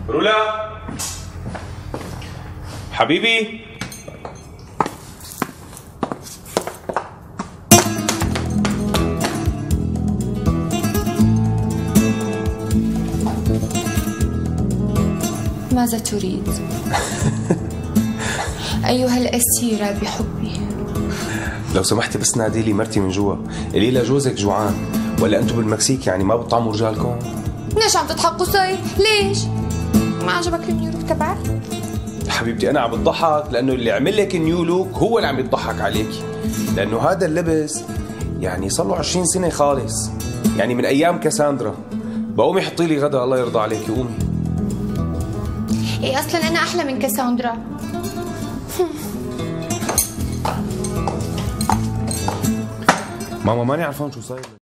رولا حبيبي. ماذا تريد؟ أيها الأسيرة بحبي، لو سمحتي بس نادي لي مرتي من جوا، قولي لها جوزك جوعان، ولا انتم بالمكسيك يعني ما بتطعموا رجالكم؟ ليش عم تضحك قصي؟ ليش؟ ما عجبك النيو لوك تبعي؟ حبيبتي انا عم بضحك لانه اللي عمل لك النيو لوك هو اللي عم يضحك عليكي، لانه هذا اللبس يعني صار له 20 سنه خالص، يعني من ايام كاساندرا. بقومي حطي لي غدا الله يرضى عليكي، قومي. ايه اصلا انا احلى من كاساندرا. ماما ماني عرفان شو صاير.